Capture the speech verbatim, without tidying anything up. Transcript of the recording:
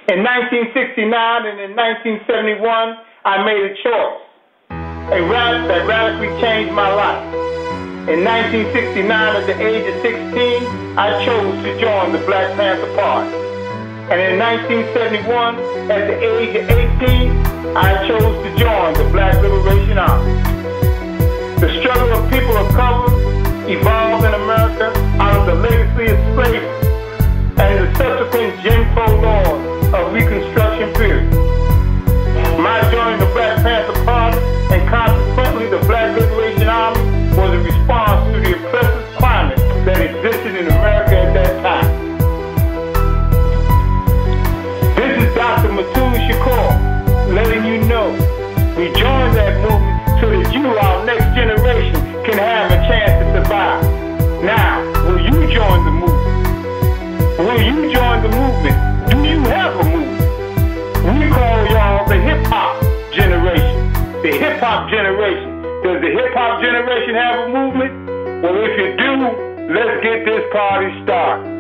In nineteen sixty-nine and in nineteen seventy-one, I made a choice, a rap that radically changed my life. In nineteen sixty-nine, at the age of sixteen, I chose to join the Black Panther Party. And in nineteen seventy-one, at the age of eighteen, I chose to join the Black Liberation Army. The struggle of people of color evolved in America out of the legacy of slavery and the subsequent Jim Crow laws of Reconstruction period. My joining the Black Panther Party and consequently the Black Liberation Army was a response to the oppressive climate that existed in America at that time. This is Doctor Mutulu Shakur letting you know we joined that movement so that you, our next generation, can have a chance to survive. Now, will you join the movement? Will you join the movement? Do you have a movement? We call y'all the hip-hop generation. The hip-hop generation. Does the hip-hop generation have a movement? Well, if you do, let's get this party started.